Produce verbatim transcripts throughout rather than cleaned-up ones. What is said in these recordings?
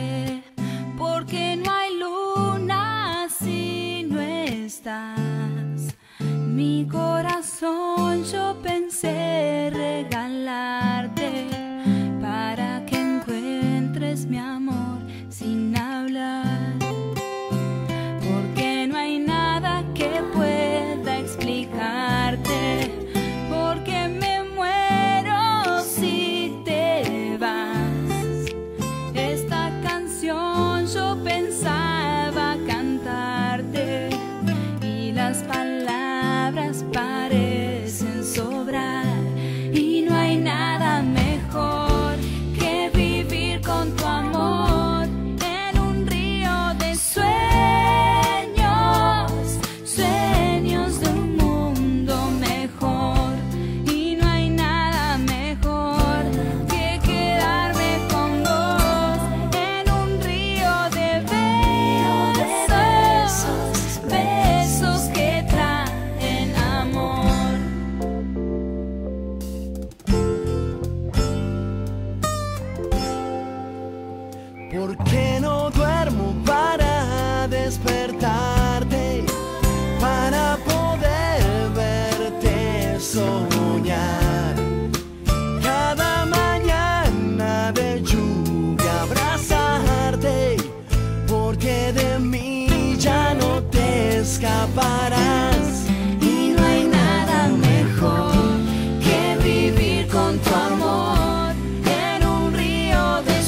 tarde, porque no hay luna si no estás. Mi corazón yo pensé regalarte para que encuentres mi amor sin hablar, porque no hay nada que pueda explicarte, porque me muero si te vas. Esta canción yo pensaba cantarte y las palabras parecen sobrar, y no hay nada mejor que vivir con tu amor en un río de sueños, sueños de un mundo mejor. Y no hay nada mejor que quedarme con vos en un río de besos, besos que traen amor. ¿Por qué no duermo para despertarte, para poder verte soñar? Cada mañana de lluvia abrazarte, porque de mí ya no te escaparás. Y no hay nada mejor que vivir con tu amor en un río de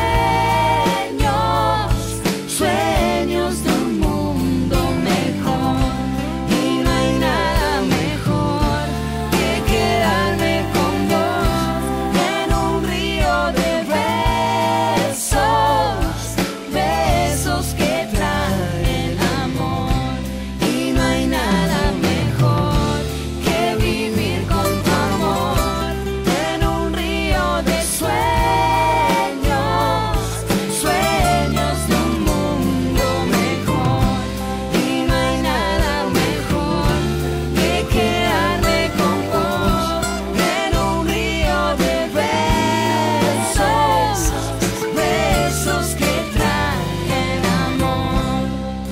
sueños, sueños de un mundo mejor. Y no hay nada mejor que quedarme con vos en un río de besos, besos que traen amor. Y no hay nada mejor que vivir con tu amor en un río de sueños, sueños de un mundo mejor. Y no hay nada mejor que quedarme con vos en un río de besos, besos que traen amor.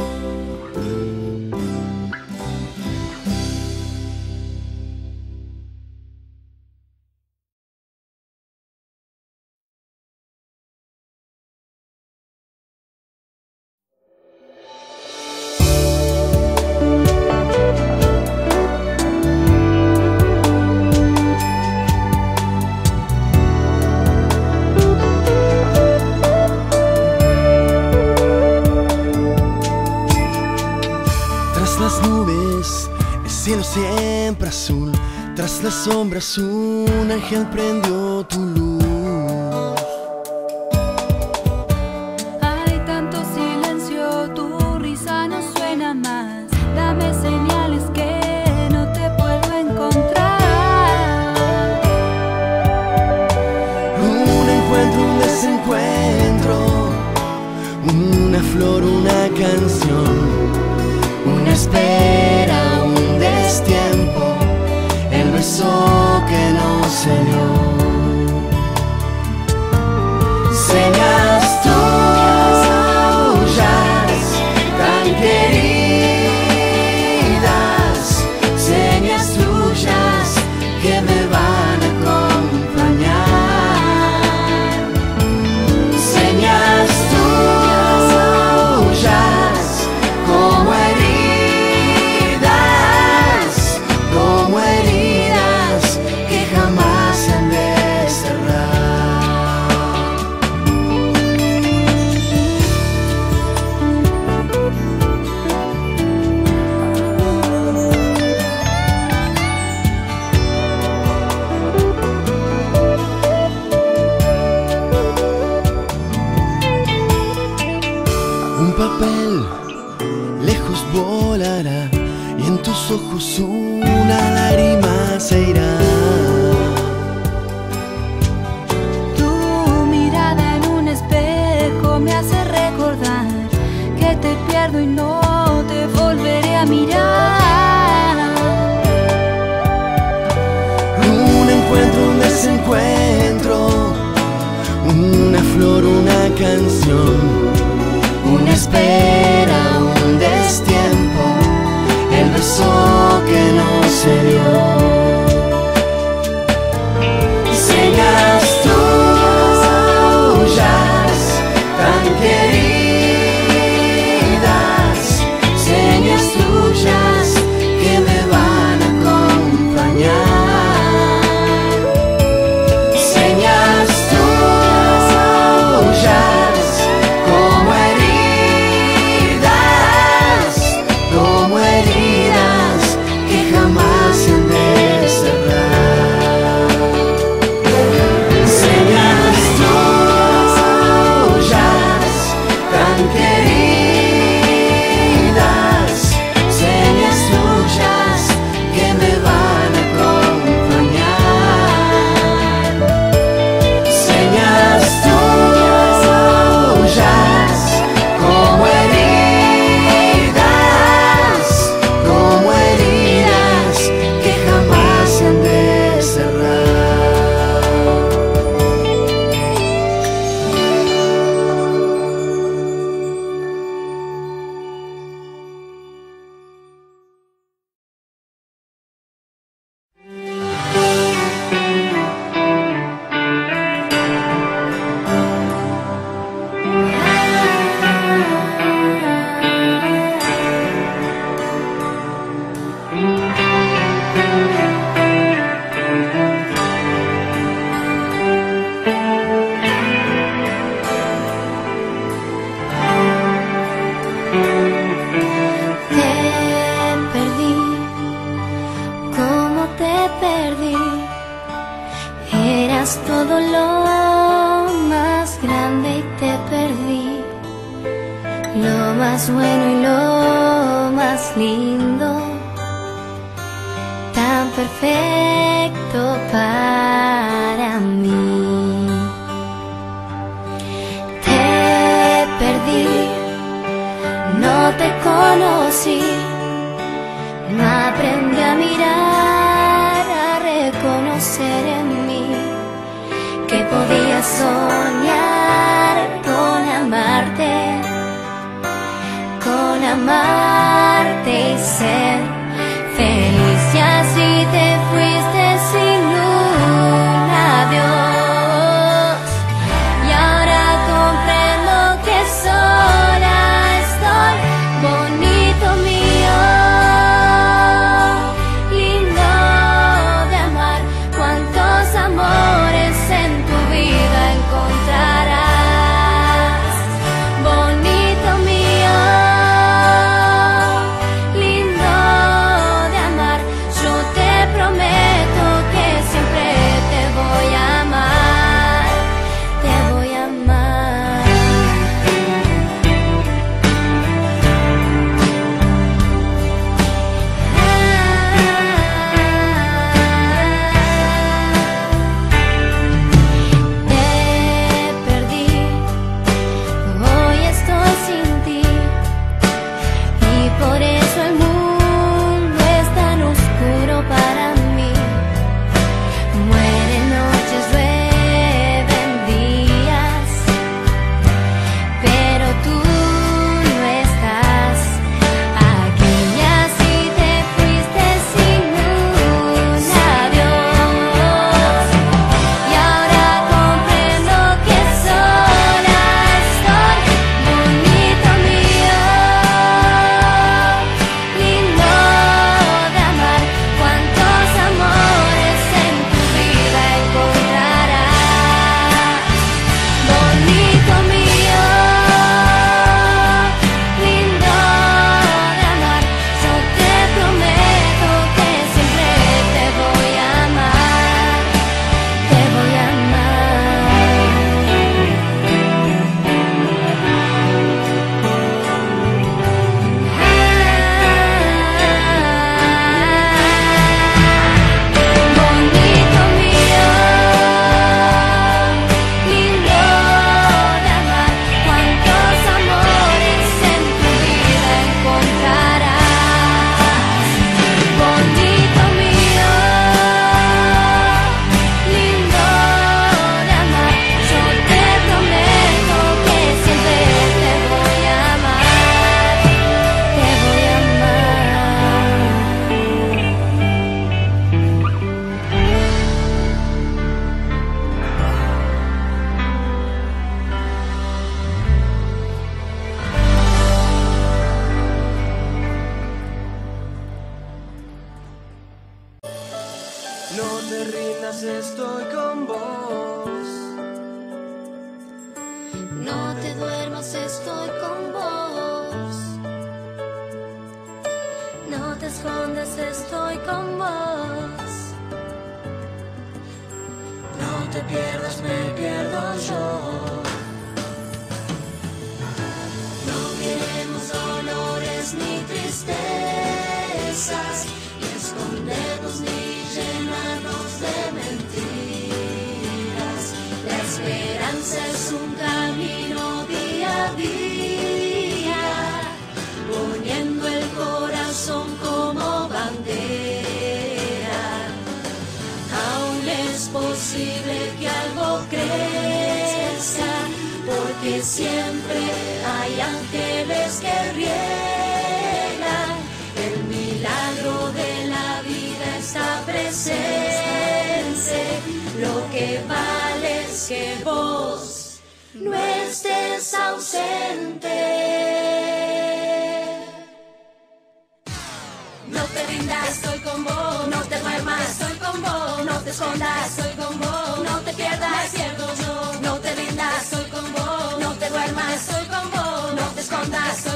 Tras las nubes, el cielo siempre azul. Tras las sombras, un ángel prendió tu luz. Hay tanto silencio, tu risa no suena más. Dame señales que no te puedo encontrar. Un encuentro, un desencuentro, una flor, una canción, una espera, un destiempo, el beso que no se dio. Señas tuyas tan queridas, señas tuyas que me van a acompañar. Señas tuyas como heridas, como heridas que jamás se han de cerrar. Un papel lejos volará y en tus ojos una lágrima se irá. Tu mirada en un espejo me hace recordar que te pierdo y no te volveré a mirar. Un encuentro, un desencuentro, una flor, una canción, lo más bueno y lo más lindo, tan perfecto para mí. Te perdí, no te conocí, no aprendí a mirar, a reconocer en mí que podía soñar con amarte, con amarte y ser feliz. Y así te fuiste sin un adiós, y ahora comprendo que sola estoy. Bonito mío, lindo de amar, cuántos amores en tu vida encontrarás. Bonito mío, lindo de amar, yo te prometo que siempre te voy a amar, te voy a amar. Te perdí, hoy estoy sin ti, y por eso el mundo es tan oscuro para mí. Mueren noches, llueven días, pero tú no estás aquí. Y así te fuiste sin un adiós, y ahora comprendo que sola estoy. Bonito mío, lindo de amar, cuántos amores en tu vida encontrarás. Bonito mío, lindo de amar, yo te prometo que siempre te voy a amar, te voy a amar. Bonito mío, lindo de amar, cuántos amores en tu vida encontrarás. Bonito mío, lindo de amar, yo te prometo que siempre te voy a amar, te voy a amar. No te rindas, estoy con vos. No te duermas, estoy con vos. No te escondas, estoy con vos. No te pierdas, me pierdo yo. No queremos dolores ni tristezas, ni escondernos ni llenarnos de mentiras. La esperanza es un camino día a día, poniendo el corazón como bandera. Aún es posible que algo crezca, porque siempre hay ángeles que riegan. El milagro de la vida está presente. Lo que vale es que vos no estés ausente. No te rindas, estoy con vos. No te duermas, estoy con vos. No te escondas, estoy con vos. No te pierdas, me pierdo yo. No te rindas, estoy con vos. No te duermas, estoy con vos. No te escondas,